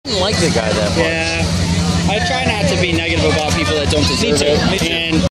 didn't like the guy that much. Yeah. I try not to be negative about people that don't deserve it. Me too. And